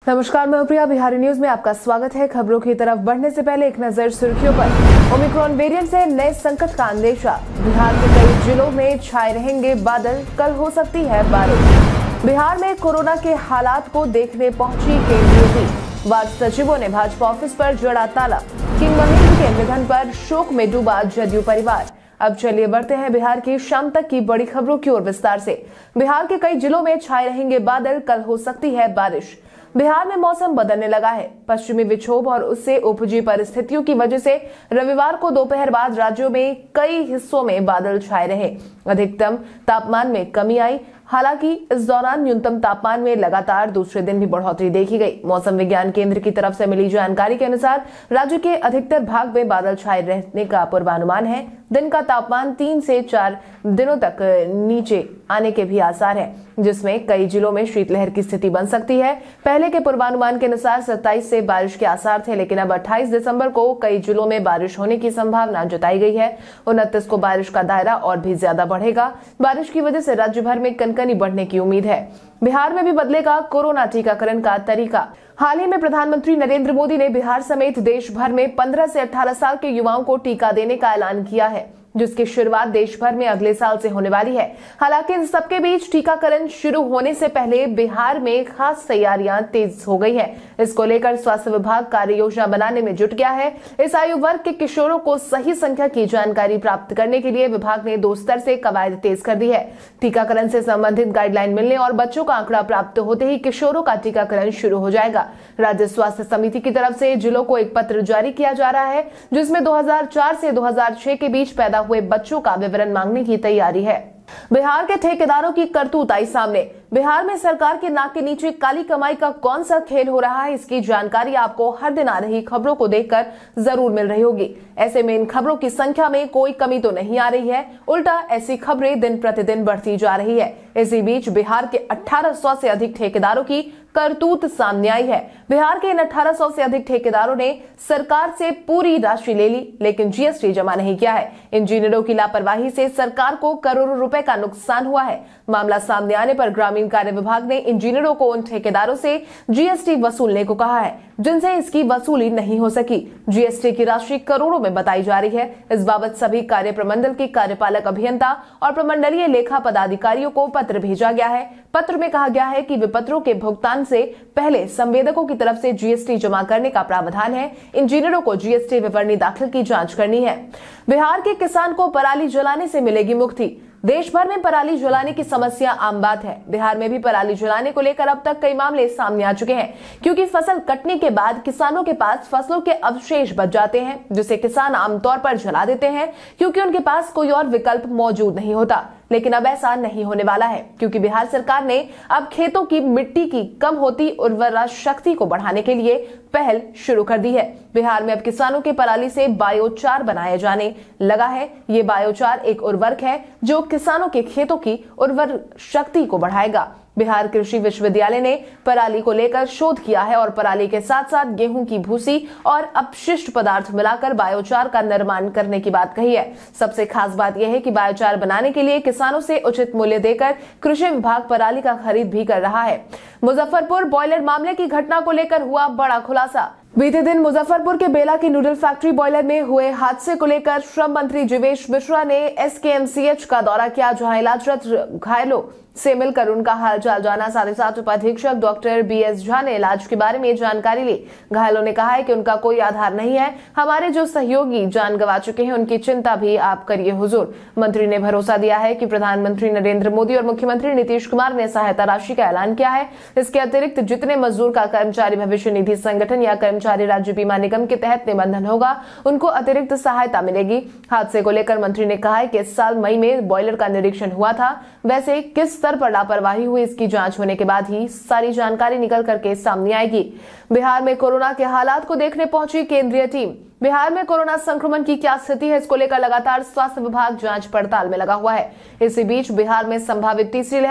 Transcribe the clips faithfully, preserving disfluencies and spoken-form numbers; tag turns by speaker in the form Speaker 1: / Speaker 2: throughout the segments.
Speaker 1: नमस्कार, मैं प्रिया। बिहारी न्यूज में आपका स्वागत है। खबरों की तरफ बढ़ने से पहले एक नजर सुर्खियों पर। ओमिक्रॉन वेरिएंट से नए संकट का अंदेशा। बिहार के कई जिलों में छाए रहेंगे बादल, कल हो सकती है बारिश। बिहार में कोरोना के हालात को देखने पहुंची केंद्रीय टीम। वार्ड सचिवों ने भाजपा ऑफिस पर जड़ा ताला। किंग महेंद्र के निधन पर शोक में डूबा जदयू परिवार। अब चलिए बढ़ते हैं बिहार की शाम तक की बड़ी खबरों की ओर विस्तार से। बिहार के कई जिलों में छाए रहेंगे बादल, कल हो सकती है बारिश। बिहार में मौसम बदलने लगा है। पश्चिमी विक्षोभ और उससे उपजी परिस्थितियों की वजह से रविवार को दोपहर बाद राज्यों में कई हिस्सों में बादल छाए रहे। अधिकतम तापमान में कमी आई। हालांकि इस दौरान न्यूनतम तापमान में लगातार दूसरे दिन भी बढ़ोतरी देखी गई। मौसम विज्ञान केंद्र की तरफ से मिली जानकारी के अनुसार राज्य के अधिकतर भाग में बादल छाए रहने का पूर्वानुमान है। दिन का तापमान तीन से चार दिनों तक नीचे आने के भी आसार है, जिसमें कई जिलों में शीतलहर की स्थिति बन सकती है। पहले के पूर्वानुमान के अनुसार सत्ताईस से बारिश के आसार थे, लेकिन अब अट्ठाईस दिसंबर को कई जिलों में बारिश होने की संभावना जताई गई है। उनतीस को बारिश का दायरा और भी ज्यादा बढ़ेगा। बारिश की वजह से राज्य भर में कनकनी बढ़ने की उम्मीद है। बिहार में भी बदलेगा कोरोना टीकाकरण का तरीका। हाल ही में प्रधानमंत्री नरेंद्र मोदी ने बिहार समेत देश भर में पंद्रह से अठारह साल के युवाओं को टीका देने का ऐलान किया है, जिसकी शुरुआत देश भर में अगले साल से होने वाली है। हालांकि इन सबके बीच टीकाकरण शुरू होने से पहले बिहार में खास तैयारियां तेज हो गई है। इसको लेकर स्वास्थ्य विभाग कार्य योजना बनाने में जुट गया है। इस आयु वर्ग के किशोरों को सही संख्या की जानकारी प्राप्त करने के लिए विभाग ने दो स्तर से कवायद तेज कर दी है। टीकाकरण से संबंधित गाइडलाइन मिलने और बच्चों का आंकड़ा प्राप्त होते ही किशोरों का टीकाकरण शुरू हो जाएगा। राज्य स्वास्थ्य समिति की तरफ से जिलों को एक पत्र जारी किया जा रहा है, जिसमें दो हजार चार से दो हजार छह के बीच पैदा हुए बच्चों का विवरण मांगने की तैयारी है। बिहार के ठेकेदारों की करतूत आई सामने। बिहार में सरकार के नाक के नीचे काली कमाई का कौन सा खेल हो रहा है, इसकी जानकारी आपको हर दिन आ रही खबरों को देखकर जरूर मिल रही होगी। ऐसे में इन खबरों की संख्या में कोई कमी तो नहीं आ रही है, उल्टा ऐसी खबरें दिन प्रतिदिन बढ़ती जा रही है। इसी बीच बिहार के अठारह सौ से अधिक ठेकेदारों की करतूत सामने आई है। बिहार के इन अठारह सौ से अधिक ठेकेदारों ने सरकार से पूरी राशि ले ली, लेकिन जीएसटी जमा नहीं किया है। इंजीनियरों की लापरवाही से सरकार को करोड़ों रुपए का नुकसान हुआ है। मामला सामने आने पर ग्रामीण कार्य विभाग ने इंजीनियरों को उन ठेकेदारों से जीएसटी वसूलने को कहा है जिनसे इसकी वसूली नहीं हो सकी। जीएसटी की राशि करोड़ों में बताई जा रही है। इस बाबत सभी कार्य प्रमंडल के कार्यपालक अभियंता और प्रमंडलीय लेखा पदाधिकारियों को पत्र भेजा गया है। पत्र में कहा गया है कि विपत्रों के भुगतान से पहले संवेदकों की तरफ से जीएसटी जमा करने का प्रावधान है। इंजीनियरों को जीएसटी विवरणी दाखिल की जांच करनी है। बिहार के किसान को पराली जलाने से मिलेगी मुक्ति। देश भर में पराली जलाने की समस्या आम बात है। बिहार में भी पराली जलाने को लेकर अब तक कई मामले सामने आ चुके हैं, क्योंकि फसल कटने के बाद किसानों के पास फसलों के अवशेष बच जाते हैं, जिसे किसान आमतौर पर जला देते हैं, क्योंकि उनके पास कोई और विकल्प मौजूद नहीं होता। लेकिन अब ऐसा नहीं होने वाला है, क्योंकि बिहार सरकार ने अब खेतों की मिट्टी की कम होती उर्वरा शक्ति को बढ़ाने के लिए पहल शुरू कर दी है। बिहार में अब किसानों के पराली से बायोचार बनाया जाने लगा है। ये बायोचार एक उर्वरक है जो किसानों के खेतों की उर्वर शक्ति को बढ़ाएगा। बिहार कृषि विश्वविद्यालय ने पराली को लेकर शोध किया है और पराली के साथ साथ गेहूं की भूसी और अपशिष्ट पदार्थ मिलाकर बायोचार का निर्माण करने की बात कही है। सबसे खास बात यह है कि बायोचार बनाने के लिए किसानों से उचित मूल्य देकर कृषि विभाग पराली का खरीद भी कर रहा है। मुजफ्फरपुर बॉयलर मामले की घटना को लेकर हुआ बड़ा खुलासा। बीते दिन मुजफ्फरपुर के बेला की नूडल फैक्ट्री बॉयलर में हुए हादसे को लेकर श्रम मंत्री जीवेश मिश्रा ने एसकेएमसीएच का दौरा किया, जहां इलाजरत घायलों से मिलकर उनका हालचाल जाना। साथ ही साथ उपाधीक्षक डॉक्टर बी एस झा ने इलाज के बारे में जानकारी ली। घायलों ने कहा है कि उनका कोई आधार नहीं है। हमारे जो सहयोगी जान गंवा चुके हैं, उनकी चिंता भी आप करिए हुजूर। मंत्री ने भरोसा दिया है कि प्रधानमंत्री नरेंद्र मोदी और मुख्यमंत्री नीतीश कुमार ने सहायता राशि का ऐलान किया है। इसके अतिरिक्त जितने मजदूर का कर्मचारी भविष्य निधि संगठन या कर्मचारी राज्य बीमा निगम के तहत निबंधन होगा, उनको अतिरिक्त सहायता मिलेगी। हादसे को लेकर मंत्री ने कहा है कि इस साल मई में बॉयलर का निरीक्षण हुआ था। वैसे किस स्तर पर लापरवाही हुई, इसकी जांच होने के बाद ही सारी जानकारी निकल करके सामने आएगी। बिहार में कोरोना के हालात को देखने पहुंची केंद्रीय टीम। बिहार में कोरोना संक्रमण की क्या स्थिति है, इसको लेकर लगातार स्वास्थ्य विभाग जांच पड़ताल में लगा हुआ है। इसी बीच बिहार में संभावित तीसरी लहर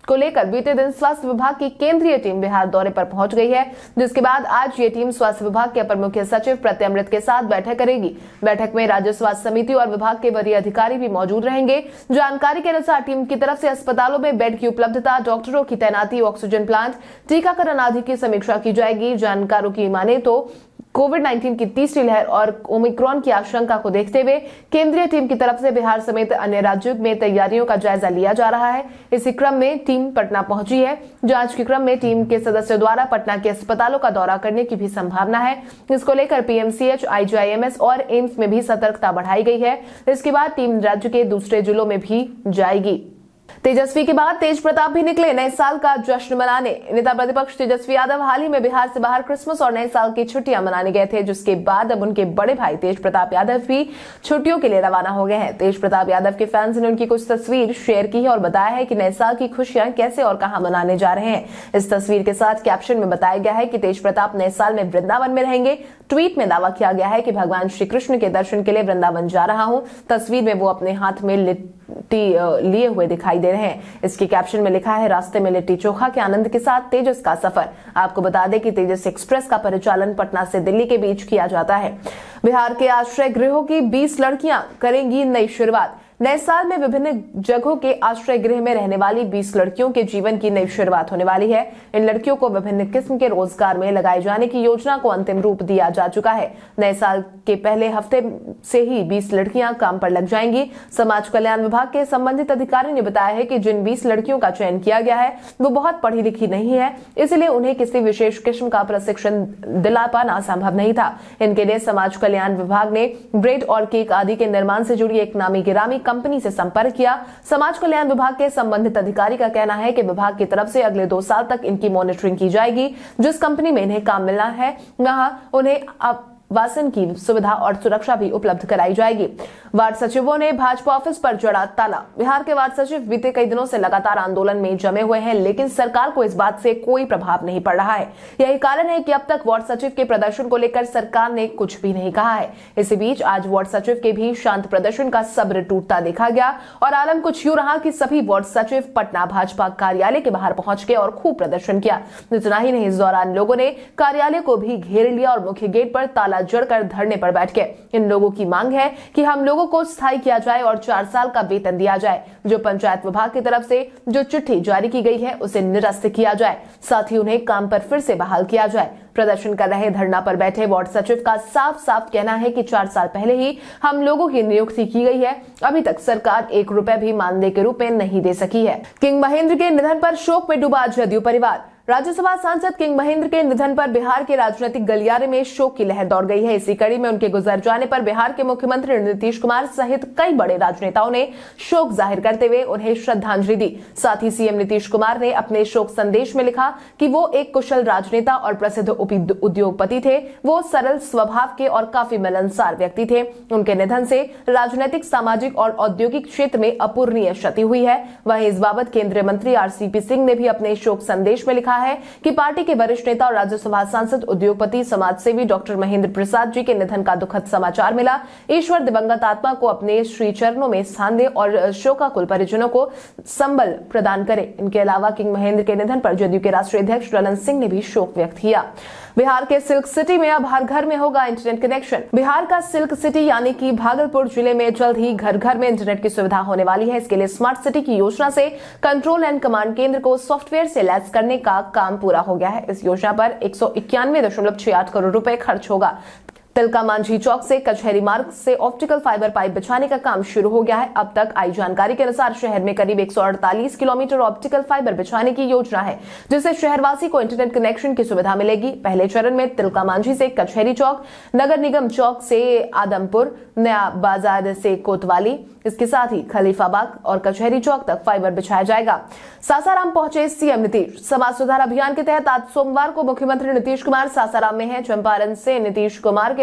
Speaker 1: को लेकर बीते दिन स्वास्थ्य विभाग की केंद्रीय टीम बिहार दौरे पर पहुंच गई है, जिसके बाद आज ये टीम स्वास्थ्य विभाग के अपर मुख्य सचिव प्रत्यय अमृत के साथ बैठक करेगी। बैठक में राज्य स्वास्थ्य समिति और विभाग के वरीय अधिकारी भी मौजूद रहेंगे। जानकारी के अनुसार टीम की तरफ से अस्पतालों में बेड की उपलब्धता, डॉक्टरों की तैनाती, ऑक्सीजन प्लांट, टीकाकरण आदि की समीक्षा की जाएगी। जानकारों की माने तो कोविड उन्नीस की तीसरी लहर और ओमिक्रॉन की आशंका को देखते हुए केंद्रीय टीम की तरफ से बिहार समेत अन्य राज्यों में तैयारियों का जायजा लिया जा रहा है। इसी क्रम में टीम पटना पहुंची है। जांच के क्रम में टीम के सदस्यों द्वारा पटना के अस्पतालों का दौरा करने की भी संभावना है। इसको लेकर पीएमसीएच, आईजीआईएमएस और एम्स में भी सतर्कता बढ़ाई गई है। इसके बाद टीम राज्य के दूसरे जिलों में भी जाएगी। तेजस्वी के बाद तेज प्रताप भी निकले नए साल का जश्न मनाने। नेता प्रतिपक्ष तेजस्वी यादव हाल ही में बिहार से बाहर क्रिसमस और नए साल की छुट्टियां मनाने गए थे, जिसके बाद अब उनके बड़े भाई तेज प्रताप यादव भी छुट्टियों के लिए रवाना हो गए हैं। तेज प्रताप यादव के फैंस ने उनकी कुछ तस्वीर शेयर की है और बताया है कि नए साल की खुशियां कैसे और कहां मनाने जा रहे हैं। इस तस्वीर के साथ कैप्शन में बताया गया है कि तेज प्रताप नए साल में वृंदावन में रहेंगे। ट्वीट में दावा किया गया है कि भगवान श्री कृष्ण के दर्शन के लिए वृंदावन जा रहा हूं। तस्वीर में वो अपने हाथ में लिट्टी लिए हुए दिखाई दे रहे हैं। इसके कैप्शन में लिखा है, रास्ते में लिट्टी चोखा के आनंद के साथ तेजस का सफर। आपको बता दें कि तेजस एक्सप्रेस का परिचालन पटना से दिल्ली के बीच किया जाता है। बिहार के आश्रय गृहों की बीस लड़कियां करेंगी नई शुरुआत। नए साल में विभिन्न जगहों के आश्रय गृह में रहने वाली बीस लड़कियों के जीवन की नई शुरुआत होने वाली है। इन लड़कियों को विभिन्न किस्म के रोजगार में लगाए जाने की योजना को अंतिम रूप दिया जा चुका है। नए साल के पहले हफ्ते से ही बीस लड़कियां काम पर लग जाएंगी। समाज कल्याण विभाग के संबंधित अधिकारी ने बताया है कि जिन बीस लड़कियों का चयन किया गया है वो बहुत पढ़ी लिखी नहीं है, इसलिए उन्हें किसी विशेष किस्म का प्रशिक्षण दिला पाना संभव नहीं था। इनके लिए समाज कल्याण विभाग ने ब्रेड और केक आदि के निर्माण से जुड़ी एक नामी गिरामी कंपनी से संपर्क किया। समाज कल्याण विभाग के संबंधित अधिकारी का कहना है कि विभाग की तरफ से अगले दो साल तक इनकी मॉनिटरिंग की जाएगी। जिस कंपनी में इन्हें काम मिलना है वहां उन्हें अब वासन की सुविधा और सुरक्षा भी उपलब्ध कराई जाएगी। वार्ड सचिवों ने भाजपा ऑफिस पर जड़ा ताला। बिहार के वार्ड सचिव बीते कई दिनों से लगातार आंदोलन में जमे हुए हैं, लेकिन सरकार को इस बात से कोई प्रभाव नहीं पड़ रहा है। यही कारण है कि अब तक वार्ड सचिव के प्रदर्शन को लेकर सरकार ने कुछ भी नहीं कहा है। इसी बीच आज वार्ड सचिव के भी शांत प्रदर्शन का सब्र टूटता देखा गया और आलम कुछ यूं रहा कि सभी वार्ड सचिव पटना भाजपा कार्यालय के बाहर पहुंच गए और खूब प्रदर्शन किया। इतना ही नहीं, इस दौरान लोगों ने कार्यालय को भी घेर लिया और मुख्य गेट पर ताला जड़कर धरने पर बैठ गए। इन लोगों की मांग है कि हम लोगों को स्थायी किया जाए और चार साल का वेतन दिया जाए। जो पंचायत विभाग की तरफ से जो चिट्ठी जारी की गई है उसे निरस्त किया जाए, साथ ही उन्हें काम पर फिर से बहाल किया जाए। प्रदर्शन कर रहे धरना पर बैठे वार्ड सचिव का साफ साफ कहना है कि चार साल पहले ही हम लोगों की नियुक्ति की गई है, अभी तक सरकार एक रुपए भी मानदेय के रूप में नहीं दे सकी है। किंग महेंद्र के निधन पर शोक में डूबा जदयू परिवार। राज्यसभा सांसद किंग महेंद्र के निधन पर बिहार के राजनीतिक गलियारे में शोक की लहर दौड़ गई है। इसी कड़ी में उनके गुजर जाने पर बिहार के मुख्यमंत्री नीतीश कुमार सहित कई बड़े राजनेताओं ने शोक जाहिर करते हुए उन्हें श्रद्धांजलि दी। साथ ही सीएम नीतीश कुमार ने अपने शोक संदेश में लिखा कि वो एक कुशल राजनेता और प्रसिद्ध उद्योगपति थे। वो सरल स्वभाव के और काफी मिलनसार व्यक्ति थे। उनके निधन से राजनीतिक, सामाजिक और औद्योगिक क्षेत्र में अपूरणीय क्षति हुई है। वहीं इस बाबत केंद्रीय मंत्री आरसीपी सिंह ने भी अपने शोक संदेश में लिखा है कि पार्टी के वरिष्ठ नेता और राज्यसभा सांसद, उद्योगपति, समाजसेवी डॉक्टर महेंद्र प्रसाद जी के निधन का दुखद समाचार मिला। ईश्वर दिवंगत आत्मा को अपने श्री चरणों में स्थान दे और शोकाकुल परिजनों को संबल प्रदान करे। इनके अलावा किंग महेंद्र के निधन पर जदयू के राष्ट्रीय अध्यक्ष ललन सिंह ने भी शोक व्यक्त किया। बिहार के सिल्क सिटी में अब हर घर में होगा इंटरनेट कनेक्शन। बिहार का सिल्क सिटी यानी कि भागलपुर जिले में जल्द ही घर घर में इंटरनेट की सुविधा होने वाली है। इसके लिए स्मार्ट सिटी की योजना से कंट्रोल एंड कमांड केंद्र को सॉफ्टवेयर से लैस करने का काम पूरा हो गया है। इस योजना पर एक सौ इक्यानवे दशमलव छह आठ करोड़ रुपए खर्च होगा। तिलका मांझी चौक से कचहरी मार्ग से ऑप्टिकल फाइबर पाइप बिछाने का काम शुरू हो गया है। अब तक आई जानकारी के अनुसार शहर में करीब एक सौ अड़तालीस किलोमीटर ऑप्टिकल फाइबर बिछाने की योजना है, जिससे शहरवासी को इंटरनेट कनेक्शन की सुविधा मिलेगी। पहले चरण में तिलका मांझी से कचहरी चौक, नगर निगम चौक से आदमपुर, नया बाजार से कोतवाली, इसके साथ ही खलीफाबाग और कचहरी चौक तक फाइबर बिछाया जाएगा। सासाराम पहुंचे सीएम नीतीश। समाज सुधार अभियान के तहत आज सोमवार को मुख्यमंत्री नीतीश कुमार सासाराम में हैं। चंपारण से नीतीश कुमार के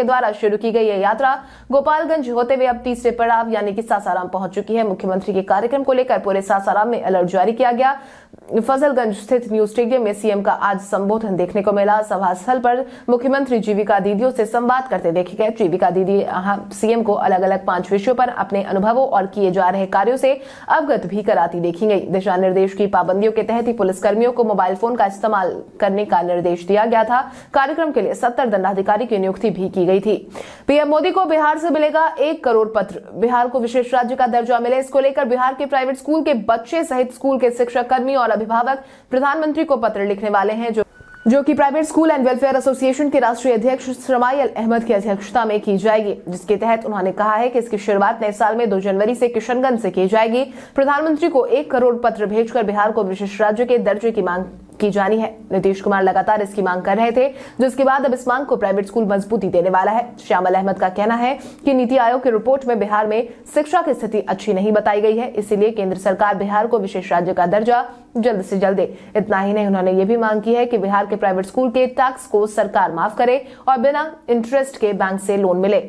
Speaker 1: द्वारा शुरू की गई यह यात्रा गोपालगंज होते हुए अब तीसरे पड़ाव यानी कि सासाराम पहुंच चुकी है। मुख्यमंत्री के कार्यक्रम को लेकर पूरे सासाराम में अलर्ट जारी किया गया। फजलगंज स्थित न्यू स्टेडियम में सीएम का आज संबोधन देखने को मिला। सभा स्थल पर मुख्यमंत्री जीविका दीदियों से संवाद करते देखे गए। जीविका दीदी सीएम को अलग अलग पांच विषयों पर अपने अनुभवों और किए जा रहे कार्यों से अवगत भी कराती देखी गई। दिशा निर्देश की पाबंदियों के तहत ही पुलिसकर्मियों को मोबाइल फोन का इस्तेमाल करने का निर्देश दिया गया था। कार्यक्रम के लिए सत्तर दंडाधिकारी की नियुक्ति भी की गई थी। पीएम मोदी को बिहार से मिलेगा एक करोड़ पत्र, बिहार को विशेष राज्य का दर्जा मिले। इसको लेकर बिहार के प्राइवेट स्कूल के बच्चे सहित स्कूल के शिक्षक कर्मी और अभिभावक प्रधानमंत्री को पत्र लिखने वाले हैं, जो जो कि private school and welfare association के राष्ट्रीय अध्यक्ष शमाइल अहमद की अध्यक्षता में की जाएगी, जिसके तहत उन्होंने कहा है कि इसकी शुरुआत नए साल में दो जनवरी से किशनगंज से की जाएगी। प्रधानमंत्री को एक करोड़ पत्र भेजकर बिहार को विशेष राज्य के दर्जे की मांग की जानी है। नीतीश कुमार लगातार इसकी मांग कर रहे थे, जिसके बाद अब इस मांग को प्राइवेट स्कूल मजबूती देने वाला है। श्यामल अहमद का कहना है कि नीति आयोग की रिपोर्ट में बिहार में शिक्षा की स्थिति अच्छी नहीं बताई गई है, इसीलिए केंद्र सरकार बिहार को विशेष राज्य का दर्जा जल्द से जल्द दे। इतना ही नहीं, उन्होंने ये भी मांग की है कि बिहार के प्राइवेट स्कूल के टैक्स को सरकार माफ करे और बिना इंटरेस्ट के बैंक से लोन मिले।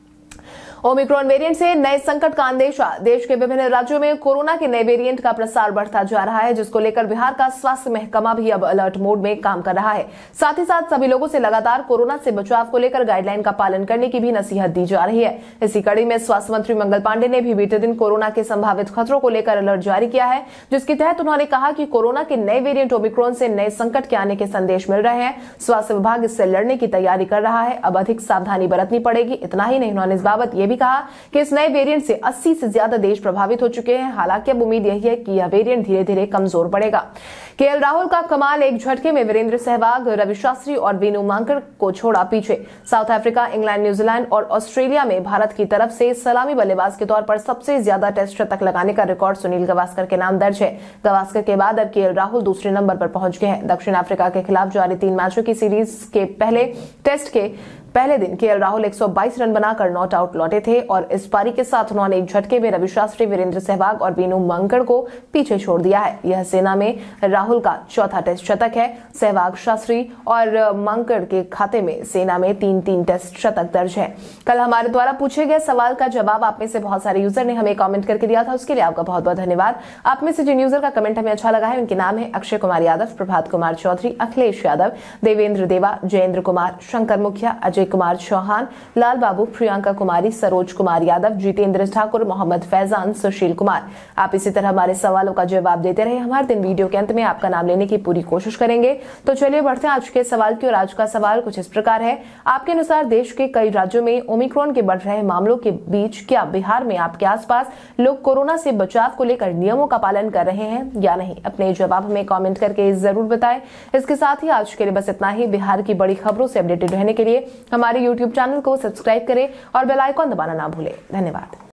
Speaker 1: ओमिक्रॉन वेरिएंट से नए संकट का अंदेशा। देश के विभिन्न राज्यों में कोरोना के नए वेरिएंट का प्रसार बढ़ता जा रहा है, जिसको लेकर बिहार का स्वास्थ्य महकमा भी अब अलर्ट मोड में काम कर रहा है। साथ ही साथ सभी लोगों से लगातार कोरोना से बचाव को लेकर गाइडलाइन का पालन करने की भी नसीहत दी जा रही है। इसी कड़ी में स्वास्थ्य मंत्री मंगल पांडे ने भी बीते दिन कोरोना के संभावित खतरों को लेकर अलर्ट जारी किया है, जिसके तहत उन्होंने कहा कि कोरोना के नए वेरिएंट ओमिक्रॉन से नए संकट के आने के संदेश मिल रहे हैं। स्वास्थ्य विभाग इससे लड़ने की तैयारी कर रहा है, अब अधिक सावधानी बरतनी पड़ेगी। इतना ही नहीं, उन्होंने इस बाबत यह भी कहा कि इस नए वेरिएंट से अस्सी से ज्यादा देश प्रभावित हो चुके हैं। हालांकि अब उम्मीद यही है कि यह वेरिएंट धीरे धीरे कमजोर पड़ेगा। केएल राहुल का कमाल, एक झटके में वीरेंद्र सहवाग, रवि शास्त्री और वीनू मांकड़ को छोड़ा पीछे। साउथ अफ्रीका, इंग्लैंड, न्यूजीलैंड और ऑस्ट्रेलिया में भारत की तरफ से सलामी बल्लेबाज के तौर पर सबसे ज्यादा टेस्ट शतक लगाने का रिकॉर्ड सुनील गावस्कर के नाम दर्ज है। गावस्कर के बाद अब केएल राहुल दूसरे नंबर पर पहुंच गए हैं। दक्षिण अफ्रीका के खिलाफ जारी तीन मैचों की सीरीज के पहले टेस्ट के पहले दिन केएल राहुल एक सौ बाईस रन बनाकर नॉट आउट लौटे थे और इस पारी के साथ उन्होंने एक झटके में रवि शास्त्री, वीरेंद्र सहवाग और वीनू मांकड़ को पीछे छोड़ दिया है। यह सेना में राहुल का चौथा टेस्ट शतक है। सहवाग, शास्त्री और मांकड़ के खाते में सेना में तीन तीन टेस्ट शतक दर्ज है। कल हमारे द्वारा पूछे गए सवाल का जवाब आप में से बहुत सारे यूजर ने हमें कमेंट करके दिया था, उसके लिए आपका बहुत बहुत धन्यवाद। आप में से जिन यूजर का कमेंट हमें अच्छा लगा है उनके नाम है अक्षय कुमार यादव, प्रभात कुमार चौधरी, अखिलेश यादव, देवेंद्र देवा, जयेंद्र कुमार, शंकर मुखिया, अजय कुमार चौहान, लाल बाबू, प्रियंका कुमारी, सरोज कुमार यादव, जितेंद्र ठाकुर, मोहम्मद फैजान, सुशील कुमार। आप इसी तरह हमारे सवालों का जवाब देते रहे। हमारे दिन वीडियो के अंत में आपका नाम लेने की पूरी कोशिश करेंगे। तो चलिए बढ़ते हैं आज के सवाल की। और आज का सवाल कुछ इस प्रकार है, आपके अनुसार देश के कई राज्यों में ओमिक्रॉन के बढ़ रहे मामलों के बीच क्या बिहार में आपके आसपास लोग कोरोना से बचाव को लेकर नियमों का पालन कर रहे हैं या नहीं? अपने जवाब हमें कमेंट करके जरूर बताएं। इसके साथ ही आज के लिए बस इतना ही। बिहार की बड़ी खबरों से अपडेटेड रहने के लिए हमारे यूट्यूब चैनल को सब्सक्राइब करें और बेल आइकॉन दबाना ना भूलें। धन्यवाद।